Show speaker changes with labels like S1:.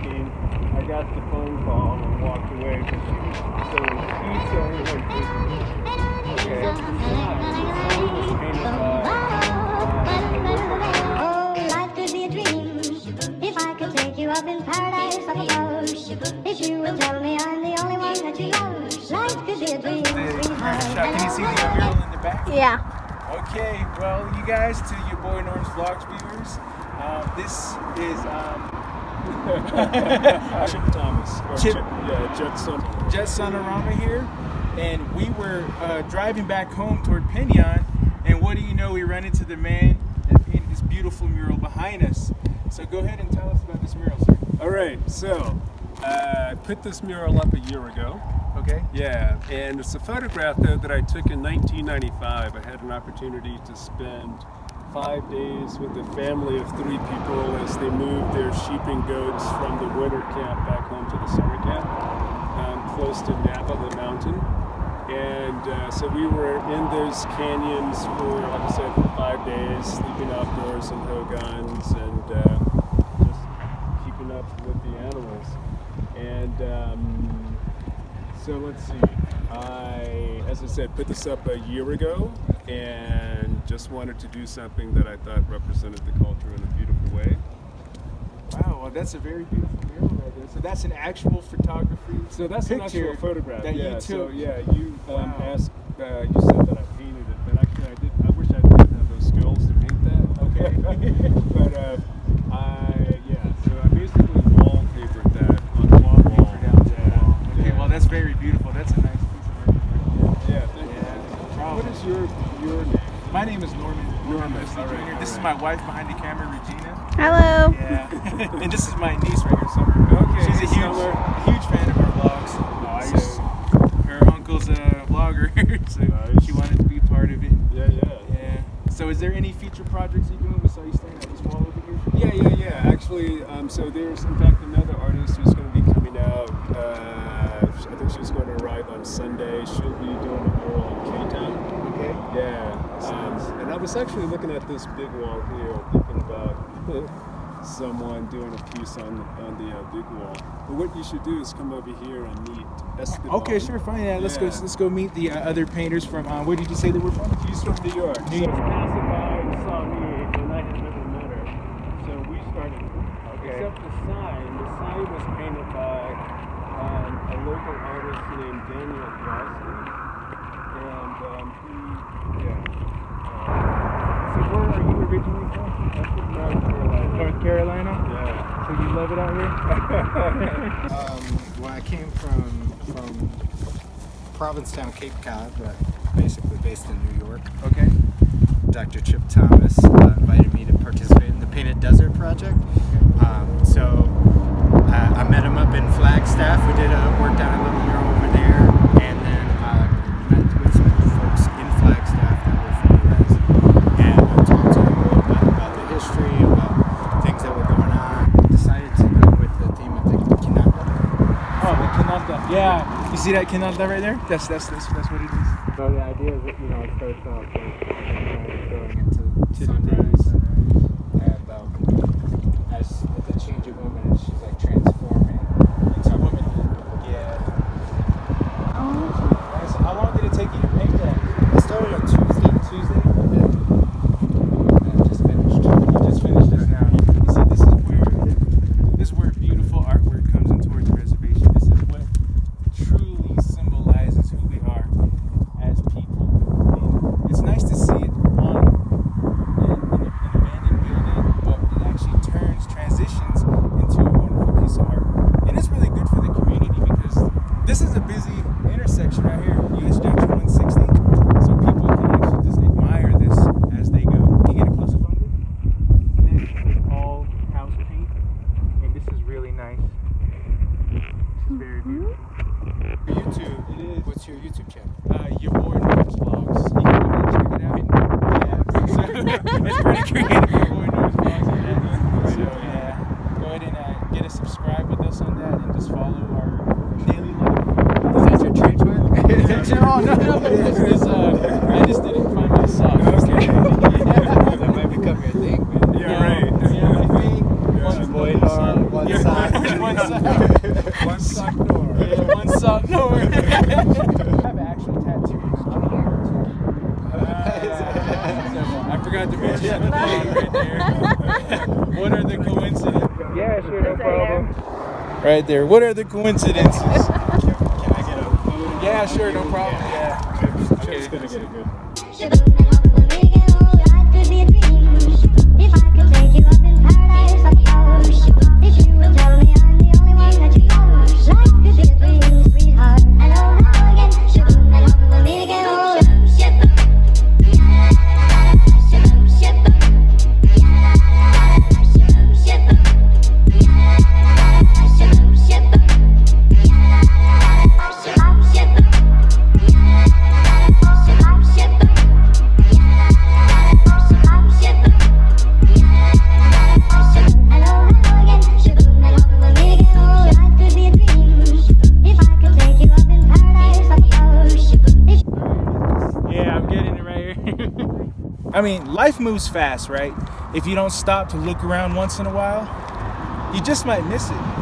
S1: talking, I got the phone call and walked away. So she's the only one visiting. Okay. The sign was painted
S2: Oh, life could be a dream if I could take you up in paradise up above. If you would tell me I'm the only one that you love, life could be a dream.
S3: Can you see the mural in the back?
S4: Yeah.
S3: Okay, well, you guys, to your boy Norm's Vlogs viewers, this is
S1: Chip Thomas.
S3: Jet Sonorama here, and we were driving back home toward Pinon, and what do you know, we ran into the man that painted this beautiful mural behind us. So go ahead and tell us about this mural, sir.
S1: All right, so I put this mural up a year ago.
S3: Okay.
S1: Yeah, and it's a photograph though that I took in 1995. I had an opportunity to spend 5 days with a family of 3 people as they moved their sheep and goats from the winter camp back home to the summer camp, close to Napa, the mountain. And so we were in those canyons for, like I said, for 5 days, sleeping outdoors in hogans and just keeping up with the animals. And so let's see, as I said, put this up a year ago and just wanted to do something that I thought represented the culture in a beautiful way.
S3: Wow, well, that's a very beautiful mural right there. So that's an actual photography.
S1: So that's an actual photograph
S3: that
S1: you
S3: took.
S1: So yeah, you asked, you said that I painted it, but actually I did. I wish I did have those skills to paint that.
S3: Okay.
S1: But so I basically wallpapered that on the wall.
S3: Yeah. Okay, well that's very beautiful. That's a nice piece of work.
S1: Yeah, thank you. What is your name?
S3: My name is Norman.
S1: All right,
S3: this is my wife behind the camera, Regina.
S4: Hello.
S3: Yeah. And this is my niece right here, Summer.
S1: Okay.
S3: She's a huge fan of our vlogs.
S1: Nice.
S3: So her uncle's a vlogger, so she wanted to be part of it. Yeah. So is there any future projects you're doing besides staying at this wall over here?
S1: Yeah. Actually, so there's in fact another artist who's going to be coming out. I think she's going to arrive on Sunday. She'll be doing a mural in K-Town.
S3: Okay.
S1: Yeah. And I was actually looking at this big wall here, thinking about someone doing a piece on the big wall. But what you should do is come over here and meet Esteban.
S3: Okay, sure, fine. Yeah, let's go meet the other painters from. Where did you say they were from?
S1: He's from New York.
S3: New York.
S1: Passing by and saw me, and I had never met her. So we started.
S3: Okay.
S1: Except the sign was painted by a local artist named Daniel Rossley. And
S3: So where are you originally from? North Carolina?
S1: Yeah.
S3: So you love it out here?
S5: Well, I came from Provincetown, Cape Cod, but basically based in New York.
S3: Okay.
S5: Dr. Chip Thomas invited me to participate in the Painted Desert Project. So I met him up in Flagstaff. We did worked on a little mural over there, and then met with some folks in Flagstaff that were from the res, and talked to them a little bit about the history, about things that were going on. Decided to go with the theme of the Kinanda.
S3: Oh, the Kinanda. Yeah. You see that Kinanda right there? That's what it is.
S5: So the idea is that, it starts off going into
S3: To the
S5: sunrise, and as the change of woman, she's like transforming into a woman.
S3: Yeah. So how long did it take you to paint that?
S5: I started on Tuesday. Yeah. And I just finished.
S3: You just finished this now. You see, this is where beautiful artwork comes in towards the reservation. This is what truly symbolizes who we are as people. And it's nice to see it on an abandoned building, but it actually transitions into a wonderful piece of art. And it's really good for the community because this is a busy intersection right here, US Junction 160. So people can actually just admire this as they go. Can you get a close up on it? This is all house paint, and this is really nice. This is very beautiful.
S5: YouTube.
S3: It is.
S5: What's your YouTube channel?
S3: Your boy Norm's Vlogs. You can go ahead and check it out. Yeah. It's pretty creative. Your boy Norm's Vlogs. So yeah, go ahead and get a subscribe with us on that, and just follow our daily life.
S5: Is that your trademark?
S3: No. I just didn't find my socks.
S5: Okay. That might become your thing.
S1: Yeah, right.
S3: Yeah, my thing.
S5: One boy, one side.
S3: One I forgot to mention the phone right there. What are the coincidences? Yeah, sure, no problem. Right there. What are the coincidences?
S5: Can I get a photo?
S3: Yeah, sure, no problem. Yeah.
S1: Chip's gonna get it good.
S2: If I could take you up in paradise, I suppose. If you will tell me I'm the only one that you love, life could be a dream, sweetheart. Hello, hello again. And hoping we'll meet again. Oh,
S3: I mean, life moves fast, right? If you don't stop to look around once in a while, you just might miss it.